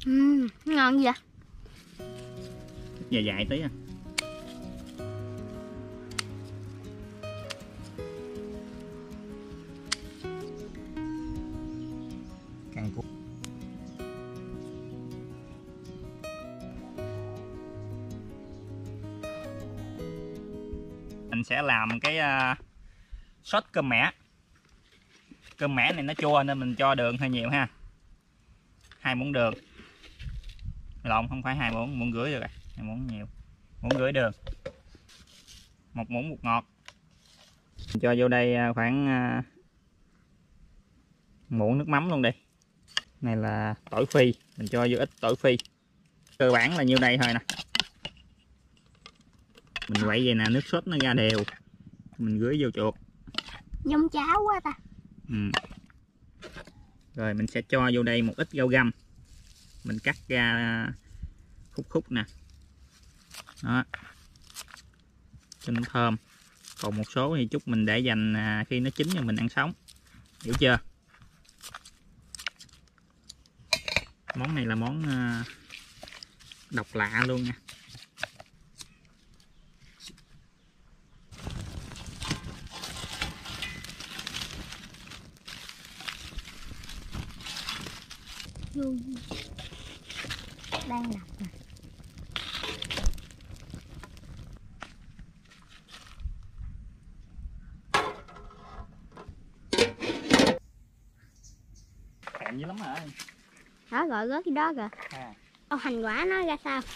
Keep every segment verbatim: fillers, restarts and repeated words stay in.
Uhm, ngon vậy? Dài dài tí à. Càng cuốn. Mình sẽ làm cái uh, sốt cơm mẻ. Cơm mẻ này nó chua nên mình cho đường hơi nhiều ha. Hai muỗng đường. Lộn, không phải hai muỗng, muỗng rưỡi được rồi. Hai muỗng nhiều. Muỗng rưỡi đường. Một muỗng bột ngọt. Mình cho vô đây khoảng uh, muỗng nước mắm luôn đi. Này là tỏi phi, mình cho vô ít tỏi phi. Cơ bản là nhiêu đây thôi nè. Mình quậy vậy nè, nước sốt nó ra đều. Mình rưới vô chuột. Giống cháo quá ta. Ừ. Rồi mình sẽ cho vô đây một ít rau găm. Mình cắt ra khúc khúc nè. Đó. Cho nó thơm. Còn một số thì chút mình để dành khi nó chín rồi mình ăn sống. Hiểu chưa? Món này là món độc lạ luôn nha. Đang đập nè. Thèm dữ lắm rồi. Đó gọi rớt cái đó kìa. À. Ô, hành quả nó ra sao?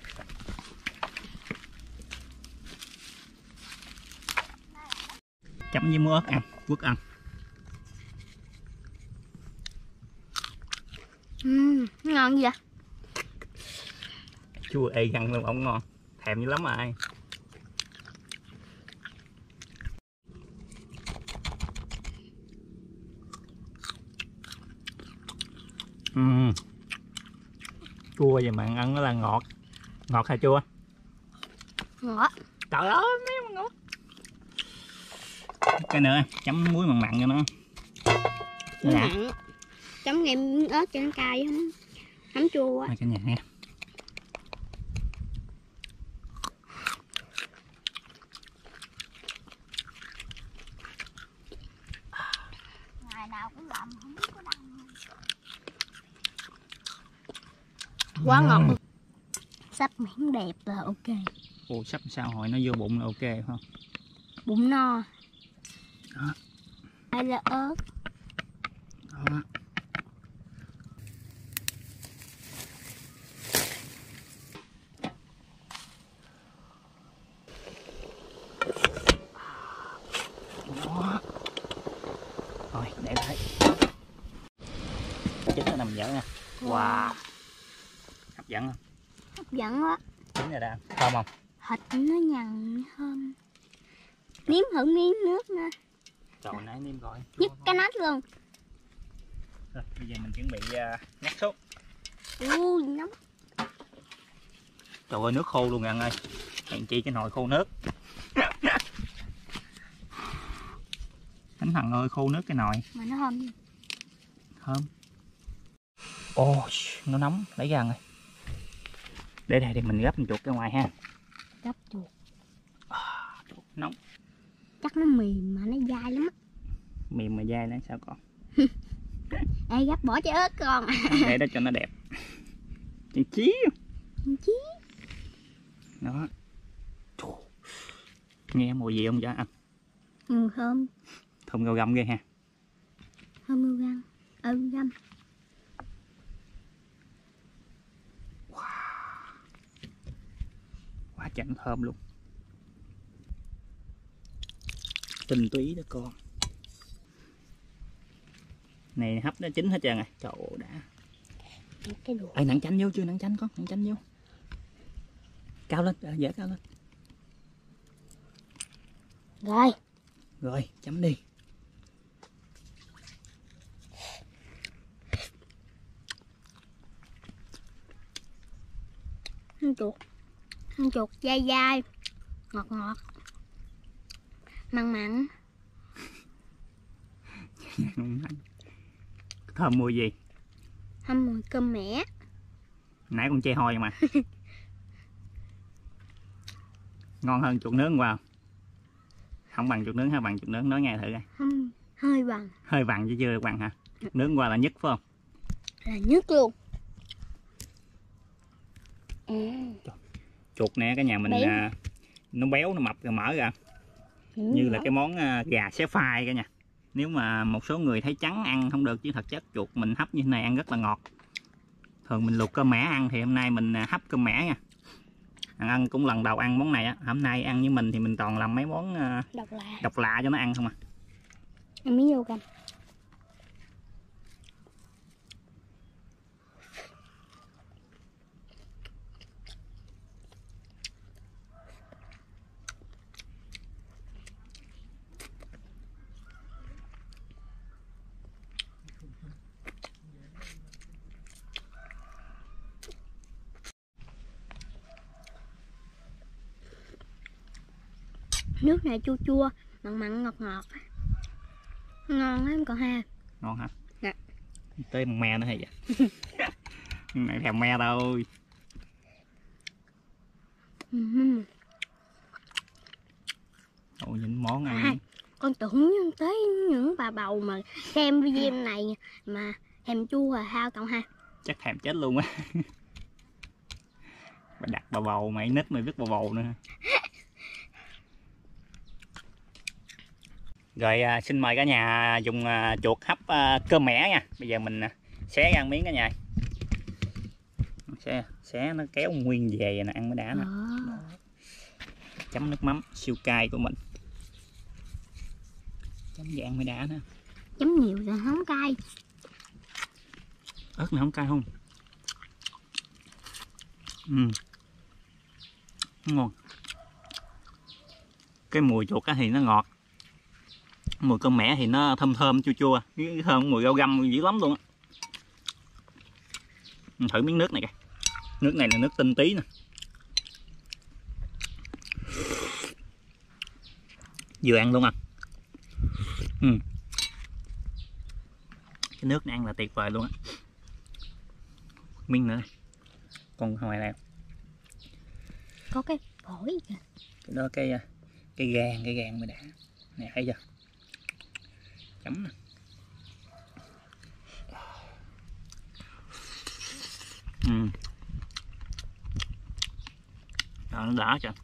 Chấm với muối ớt ăn, quất ăn. Uhm, ngon vậy? Chua ê găng luôn, ổng ngon. Thèm dữ lắm rồi. Uhm. Chua vậy mà ăn nó là ngọt. Ngọt hay chua? Ngọt. Trời ơi, mấy mà ngọt. Cái nữa, chấm muối mặn mặn cho nó. Muối mặn. Chấm nem ớt cho nó cay không? Không chua á. Cả nhà ha. Ngày nào cũng làm không có đăng. Quá ngọt luôn. Sắp miếng đẹp là ok. Ồ, sắp sao hồi nó vô bụng là ok phải không? Bụng no. Đó. Hay là ớt. Đó. Đó. Rồi, để lại. Chín là nằm dở nha. Wow. Hấp dẫn không? Hấp dẫn quá. Chín rồi đã. Thơm không? Thịt nó nhằn thơm. Nếm thử miếng nước nè. Trời nãy nêm gọi. Nhức cái nách luôn. Rồi, bây giờ mình chuẩn bị uh, nhắc sốt. Ui, nóng. Trời ơi, nước khô luôn anh ơi. Hèn chi cái nồi khô nước. Thánh Thần ơi, khô nước cái nồi. Mà nó thơm gì? Thơm. Ồ, oh, nó nóng, lấy ra rồi. Để đây, để mình gấp một chuột ra ngoài ha. Gấp chuột. À, nóng. Chắc nó mềm mà nó dai lắm á. Mềm mà dai nữa sao con? Ê, gấp bỏ trái ớt con. Để đó cho nó đẹp. Chàng chí. Chàng chí. Đó. Nghe mùi gì không vậy anh? Ừ, thơm. Thơm rau găm ghê ha. Thơm rau găm. Ừ, găm. Wow. Quá chẳng thơm luôn. Tinh túy đó con. Này hấp nó chín hết trơn rồi. Trời ơi đã. Cái đùa. Ê, nặng chanh vô chưa? Nặng chanh con, nặng chanh vô. Cao lên, à, dễ cao lên. Rồi. Rồi, chấm đi. Ăn chuột. Ăn chuột dai dai. Ngọt ngọt. Mặn mặn. Thơm mùi gì? Thơm mùi cơm mẻ. Nãy con chê hôi mà. Ngon hơn chuột nướng qua không? Không bằng chuột nướng hay bằng chuột nướng, nói nghe thử coi. Không, hơi bằng. Hơi bằng chứ chưa bằng hả? Nướng qua là nhất phải không? Là nhất luôn. Ừ. Chuột nè cả nhà mình à, nó béo nó mập rồi mở ra. Ừ, như đó. Là cái món à, gà xé phai cả nhà. Nếu mà một số người thấy trắng ăn không được, chứ thật chất chuột mình hấp như thế này ăn rất là ngọt. Thường mình luộc cơm mẻ ăn, thì hôm nay mình hấp cơm mẻ nha. Ăn cũng lần đầu ăn món này á. Hôm nay ăn với mình thì mình toàn làm mấy món uh, độc lạ độc lạ cho nó ăn không à. Ăn miếng vô canh. Nước này chua chua, mặn mặn ngọt ngọt. Ngon lắm cậu ha. Ngon hả? Dạ. Tới bằng me nữa hay vậy? Này thèm me đâu. Uhm. Ồ, nhìn món ăn. À, con tưởng tới những bà bầu mà xem video này mà thèm chua là sao cậu ha? Chắc thèm chết luôn á. Bà đặt bà bầu mày nít mày biết bà bầu nữa. Rồi à, xin mời cả nhà dùng à, chuột hấp à, cơm mẻ nha. Bây giờ mình à, xé ra miếng cả nhà. Xé, xé nó kéo nguyên về vậy nè, ăn mới đã nè. À. Chấm nước mắm siêu cay của mình. Chấm dạng mới đã nè. Chấm nhiều rồi không cay. Ớt này không cay không? Ừ. Ngon. Cái mùi chuột thì nó ngọt. Mùi cơm mẻ thì nó thơm thơm chua chua, cái thơm mùi rau găm dữ lắm luôn á. Thử miếng nước này kìa. Nước này là nước tinh tí nè. Vừa ăn luôn à. Ừ. Cái nước này ăn là tuyệt vời luôn á. Miếng nữa. Còn hồi nào. Có cái phổi kìa. Cái đó cái cái gan, cái gan mới đã. Nè thấy chưa? Chấm nè. Ừ. Đó, nó đỡ chưa?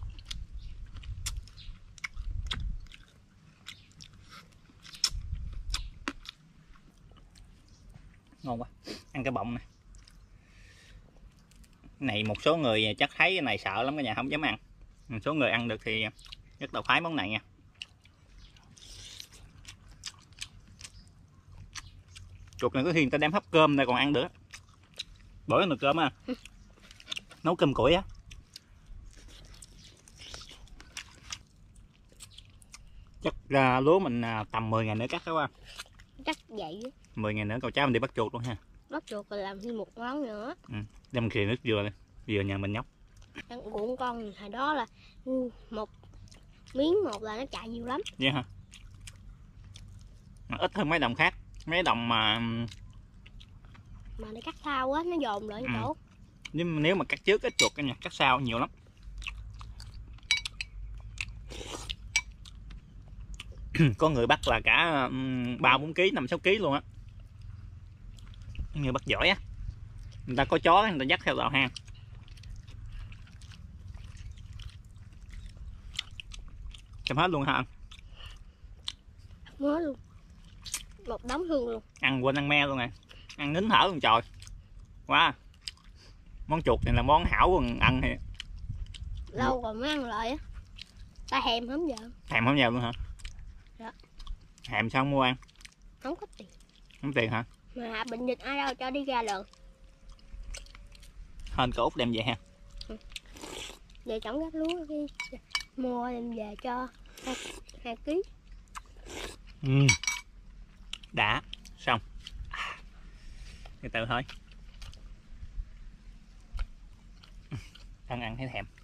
Ngon quá. Ăn cái bọng này. Này một số người chắc thấy cái này sợ lắm cả nhà, không dám ăn. Một số người ăn được thì rất là khoái món này nha. Chuột này có khi người ta đem hấp cơm này còn ăn được. Bỏ nồi cơm á. Nấu cơm củi á. Chắc ra lúa mình tầm mười ngày nữa cắt đó qua. Chắc vậy. mười ngày nữa cậu cháu mình đi bắt chuột luôn ha. Bắt chuột rồi làm thêm một món nữa. Ừ. Đem khìa nước dừa lên. Dừa nhà mình nhóc. Ăn cuộn con hồi đó là một miếng một là nó chạy nhiều lắm. Vậy hả? Ít hơn mấy đồng khác. Mấy đồng mà mà để cắt sau á nó dồn lại ừ. Chỗ Nhưng nếu mà cắt trước ít chuột cái nhà cắt sau nhiều lắm. Có người bắt là cả ba bốn ký, năm sáu ký luôn á. Người bắt giỏi á. Người ta có chó người ta dắt theo vào hang. Chấm hết luôn hả? Mới luôn. Một đống hương luôn. Ăn quên ăn me luôn nè. Ăn nín thở luôn trời. Quá. Món chuột này là món hảo còn ăn thì lâu rồi mới ăn lại á. Ta thèm không giờ. Thèm không giờ luôn hả? Dạ. Thèm sao không mua ăn? Không có tiền. Không tiền hả? Mà bệnh dịch ai đâu cho đi ra lần. Hên có Út đem về ha. Ừ. Về trồng gác lúa đi. Mua đem về cho hai ký. Ừ. Đã. Xong. Từ từ thôi. Ăn ăn thấy thèm.